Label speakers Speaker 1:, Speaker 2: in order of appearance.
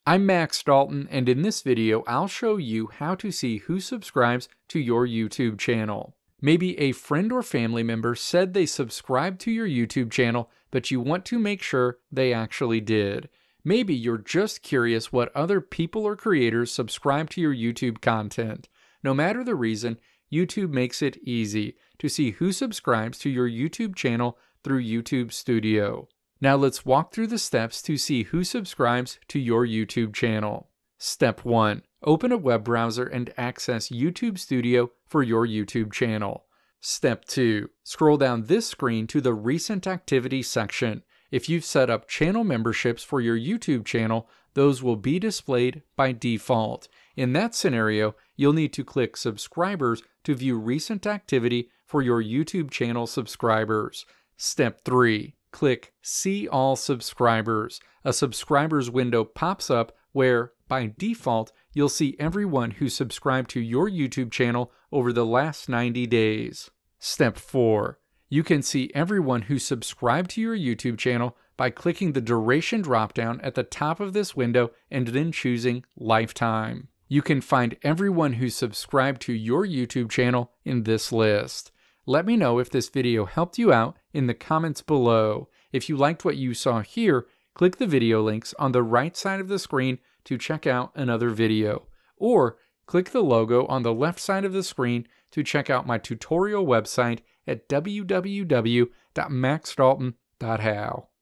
Speaker 1: I'm Max Dalton, and in this video I'll show you how to see who subscribes to your YouTube channel. Maybe a friend or family member said they subscribed to your YouTube channel, but you want to make sure they actually did. Maybe you're just curious what other people or creators subscribe to your YouTube content. No matter the reason, YouTube makes it easy to see who subscribes to your YouTube channel through YouTube Studio. Now let's walk through the steps to see who subscribes to your YouTube channel. Step 1. Open a web browser and access YouTube Studio for your YouTube channel. Step 2. Scroll down this screen to the Recent Activity section. If you've set up channel memberships for your YouTube channel, those will be displayed by default. In that scenario, you'll need to click Subscribers to view recent activity for your YouTube channel subscribers. Step 3. Click See All Subscribers. A subscribers window pops up where, by default, you'll see everyone who subscribed to your YouTube channel over the last 90 days. Step 4. You can see everyone who subscribed to your YouTube channel by clicking the duration dropdown at the top of this window and then choosing Lifetime. You can find everyone who subscribed to your YouTube channel in this list. Let me know if this video helped you out in the comments below. If you liked what you saw here, click the video links on the right side of the screen to check out another video. Or click the logo on the left side of the screen to check out my tutorial website at www.maxdalton.how.